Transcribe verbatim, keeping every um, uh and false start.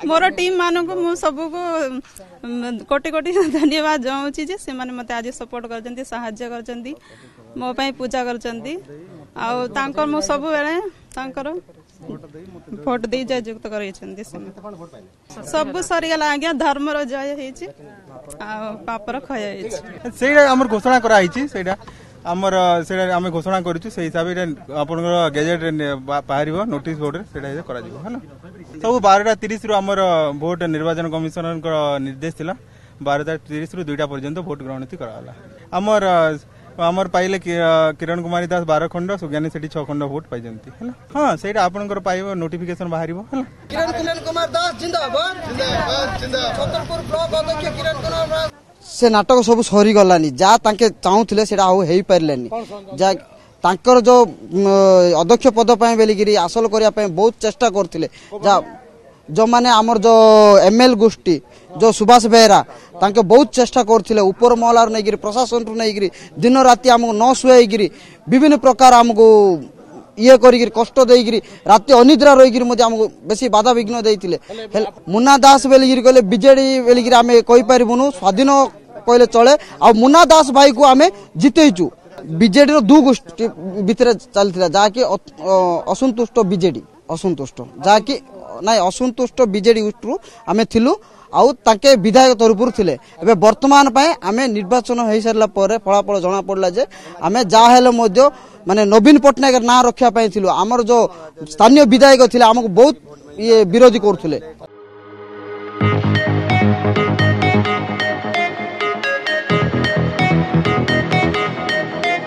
मोर team मान को मु सब को कोटि कोटि धन्यवाद जनाऊँगी जे से माने मते आज सपोर्ट करजंती सहाय्य करजंती मो पई पूजा करजंती आ तांकर मु सब बेले तांकर भोट दे जययुक्त करैछंती सब सरीगला आज्ञा धर्म रो जय हेछि आ पापर खय हेछि सेडा हमर घोषणा करा हेछि सेडा हमर सेडा हम घोषणा करिछु से हिसाब रे आपनकर गैजेट बाहरिबो नोटिस बोर्ड रे सेडा करा जिवो हला सब बारह तीस रु हमर भोट निर्वाचन कमिशनर को निर्देश थिला बारह तीस रु दुईटा पर्यंत भोट ग्रहण कराला हमर हमर पाइले किरण कुमारी दास बारह खंड सुज्ञानी सेठी छह खंड भोट पाई जंती हला हां सेटा आपनकर पाइबो नोटिफिकेशन बाहरिबो हला किरण किरण कुमार दास जिंदाबाद जिंदाबाद जिंदाबाद छतरपुर ब्लॉक अध्यक्ष किरण कुमार दास से नाटक सब सरी गलानी जा तांके चाहूले सेटा हो हेई परलेनी जा तांकर जो अध्यक्ष पद पय बेलिगिरी हासिल करिया पय बहुत चेष्टा करथिले जा जो माने हमर जो एमएल गोष्ठी जो सुभाष बेहरा तांके बहुत चेष्टा करथिले ऊपर महलार नै गिरी प्रशासन रु नै गिरी दिन राति हमको न सुई गिरी विभिन्न प्रकार हमको ये करी कष्ट देगिरी राति अनिद्रा रही हमको बेसी बाधा विघ्न देते मुन्ना दास बेलिगिरी कहले बीजेडी बेलिगिरी आमे कहि परिबुनु स्वाधीन कहले चले आ मुन्ना दास भाई को आमे जितेइचु बीजेडी रो दु गोष्ठी भितर चलथिला जाकी असंतुष्ट बीजेडी असंतुष्ट जाकी नाइ असंतुष्ट बीजेडी उष्टु आमे थिलु आउ ताके विधायक तरफुर थिले एबे वर्तमान पाए आमे निर्वाचन होई सरला परे फलाफल जणा पड़ला जे आमे जा हेले मध्य माने नवीन पटनायक ना रखिया पाई थिलु हमर जो स्थानीय विधायक थिले हमको बहुत ये विरोधी करथुले।